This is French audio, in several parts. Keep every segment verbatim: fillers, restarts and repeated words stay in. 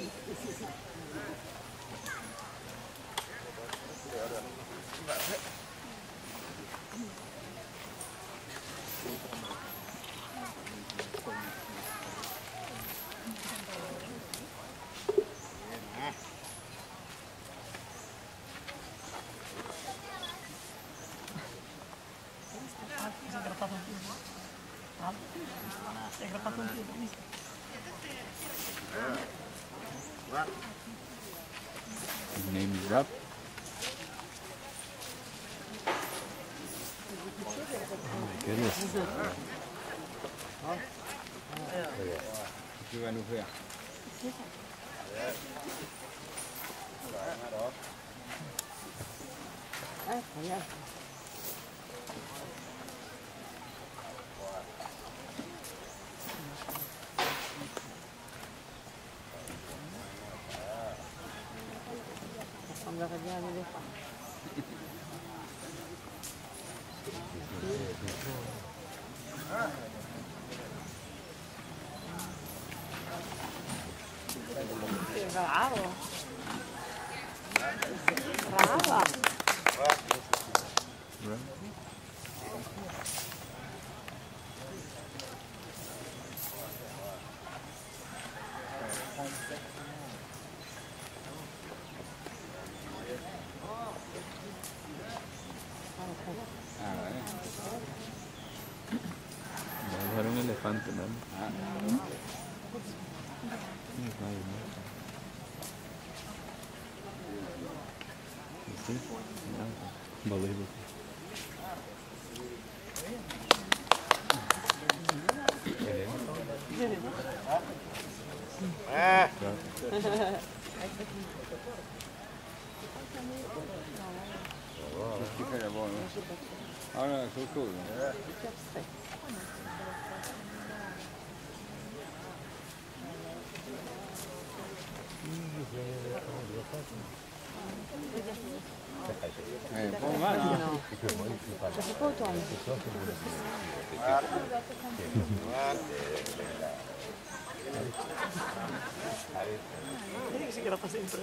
His name is Rob. Oh my goodness. Tu vas nous faire. Incroyable. Ça ressemblerait bien à un éléphant. Bravo. Brava. Ah ouais. Va a haber un elefante, ¿no? Ah. Sí. Unbelievable. Ah. Qu'est-ce qu'il fait là-bas, là? Ah là, c'est cool. Ouais, pas mal, hein? Non. Ça fait pas autant. Sì, che la fa sempre.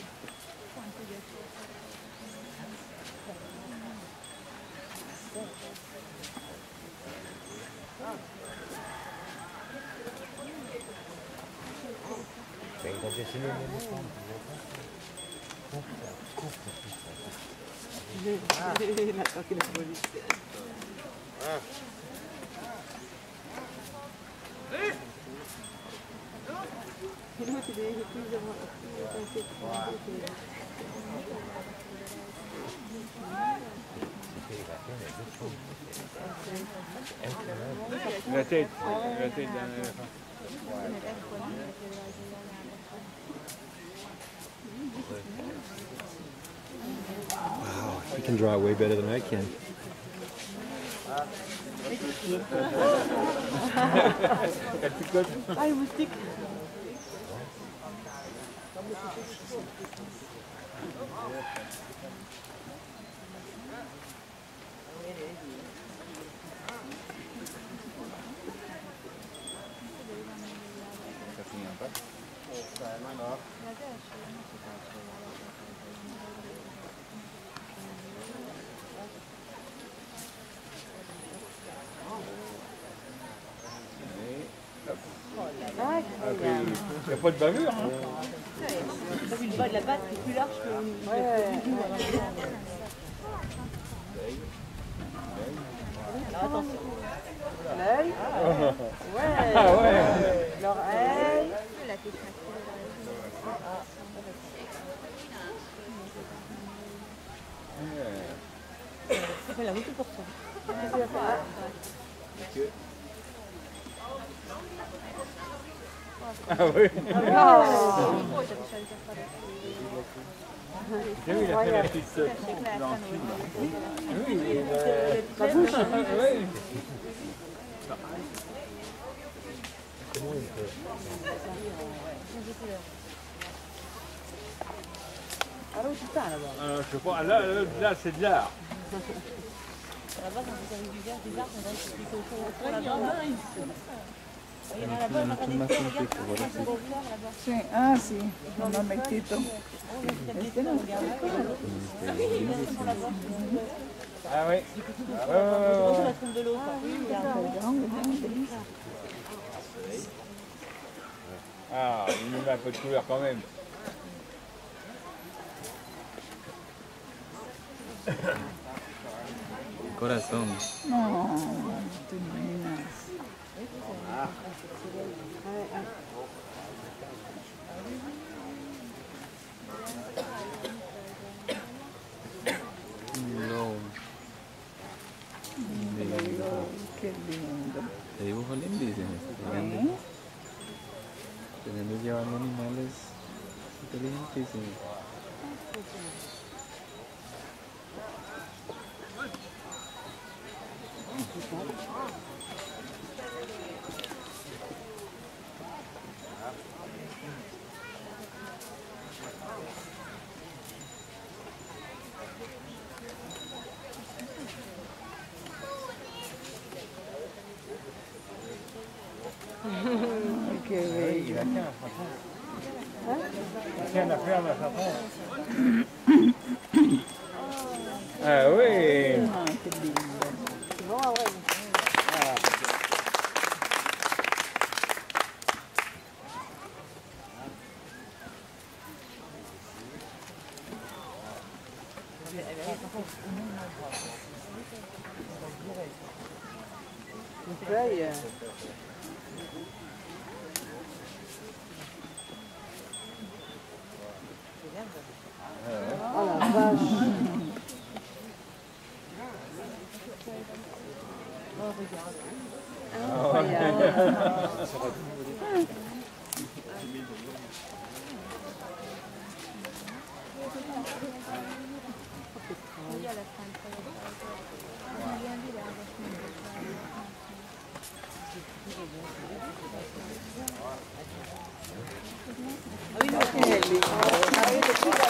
Vengo che se ne La tocchi la polizia. E lui ti devi chiudere La tête, la tête d'un éléphant. Wow, he can draw way better than I can. Ah, il moustique. Ça finit un peu. Ah, Il n'y a pas de bavure, hein? t'as vu le bas de la batte qui est plus large que le ouais. Alors attention. L'œil. Ouais. Ah ouais. L'oreille. Ça fait la moitié pour toi. Qu'est-ce que tu vas faire? Ah oui. Oh. J'ai vu, il a fait la petite coupe dans le film. Oui, La bouche. oui. Alors, tu t'as là-bas. Euh, je sais pas, là, là, là c'est de l'art. Là-bas, quand vous avez du verre, des arbres, on dirait que c'est plutôt chaud. Il y en a là-bas, on a pas des fleurs, regarde, on a des fleurs là-bas. Sì, ah sì, non ho mettito. Queste non Ah oui. Ah, ouais, ouais, ouais, On ouais. la trouve de l'eau. Ah, il nous met un peu de couleur quand même. Coração. No, tu meninas. No. Che lindo. Te dibujo lindísimo. Eh? Teniendo llevando animales inteligentísimos. Che bello. Il a tiens, franchement. Tiens, la ferme, ça prend. Ah oui. Ah, che lindo. Feuille. Oh la vache. Oh regarde. Incroyable. Che lindo. Avete qui la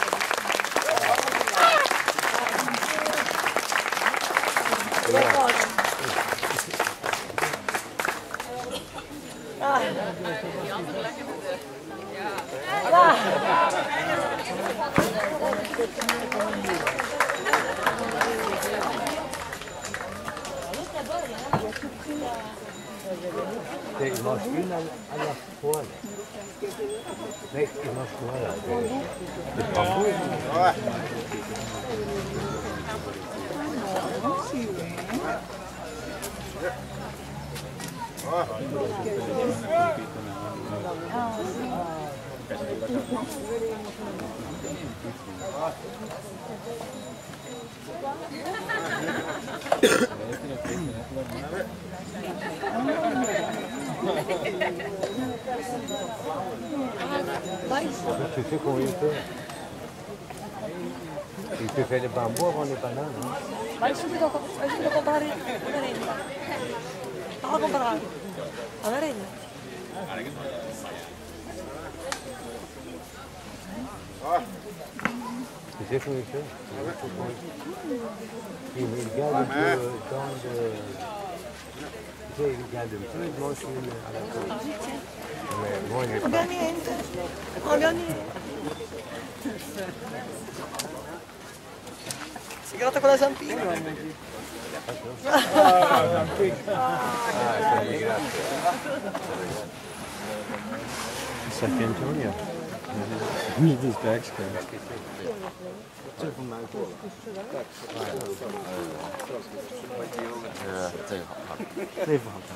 Il mange une à, à la fois. Là. Mais il mange quoi là? C'est pas fou. Tu sais combien il fait? Il peut faire les bambous avant les bananes. Hein? Vai subito, vai subito a comprare la merenda. Vado a comprare la merenda. Tu sais comment il fait? Il, il garde un peu dans le... Tu sais, il garde un peu, il mange une à la fois. Mais bon, il est Non abbiamo niente. Non abbiamo niente. Si gratta con la zampina. It's like Antonio. Need his back scratched. Yeah, 这个好看，这幅好看。